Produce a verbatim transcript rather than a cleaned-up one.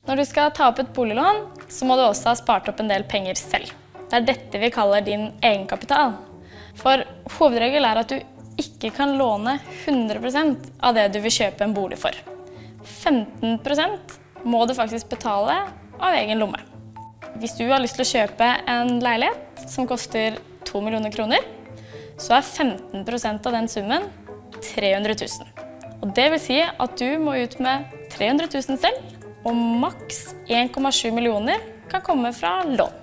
Når du skal ta opp et boliglån, så må du også ha spart opp en del penger selv. Det er dette vi kaller din egenkapital. For hovedregel er at du ikke kan låne hundre prosent av det du vil kjøpe en bolig for. femten prosent må du faktisk betale av egen lomme. Hvis du har lyst til å kjøpe en leilighet som koster to millioner kroner, så er femten prosent av den summen tre hundre tusen. Og det vil si at du må ut med tre hundre tusen selv, og maks en komma sju millioner kan komme fra lån.